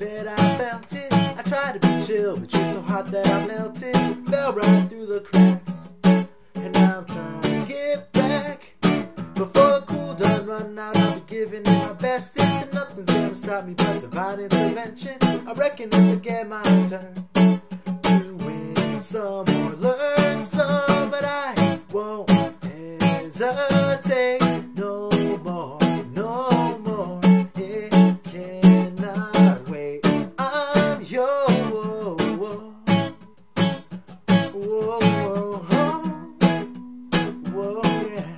that I felt it. I tried to be chill, but you're so hot that I melted. Fell right through the cracks, and now I'm trying to get back. Before the cool done run out, I'll be giving it my bestest, and nothing's gonna stop me but divine intervention. I reckon it's again my turn to win some or learn some, but I won't hesitate no more, no more. It cannot wait. I'm yours. Whoa, whoa, whoa, yeah.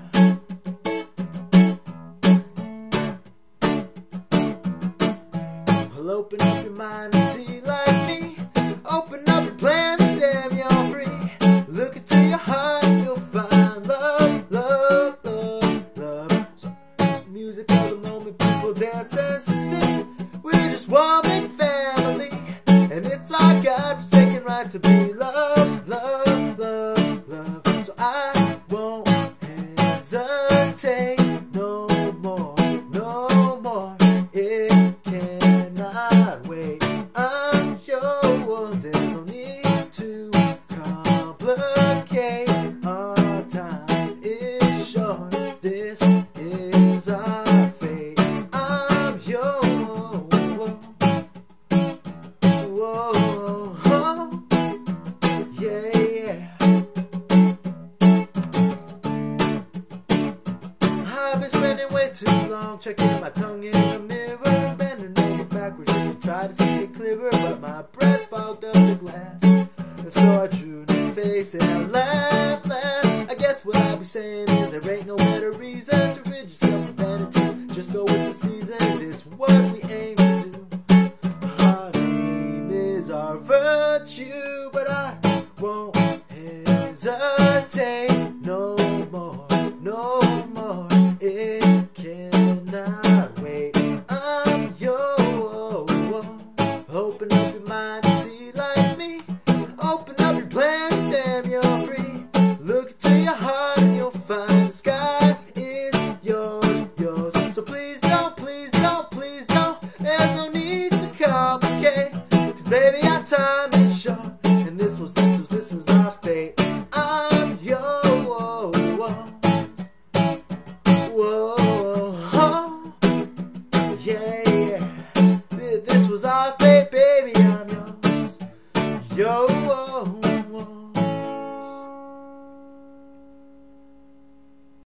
Well, open up your mind and see like me. Open up your plans and damn, you're free. Look into your heart and you'll find love, love, love, love. So, music of the moment, people dance and sing. We're just one big family, and it's our God-forsaken right to be loved, love, love, love. So I won't hesitate no more, no more. It cannot wait. I'm sure there's no need to complicate. Our time is short. This is our fate. I'm yours. Whoa, yeah, yeah. I've been spending way too long checking my tongue in the mirror, bending over backwards just to try to see it clearer, but my breath fogged up the glass, and so I drew new face and I laughed, laughed. I guess what I'll be saying is there ain't no better reason to rid yourself of vanity. Just go with the seasons, it's what we aim to do. Our aim is our virtue, but I won't hesitate no more, no more. It cannot wait. I'm yours. Open up your mind and see like me. Open up your plans, damn, you're free. Look into your heart and you'll find the sky is yours, yours. So please don't, please don't, please don't. There's no need to complicate, 'cause baby our time is short, and this is our fate. I'm yours. Whoa, yeah, yeah. This was our fate, baby.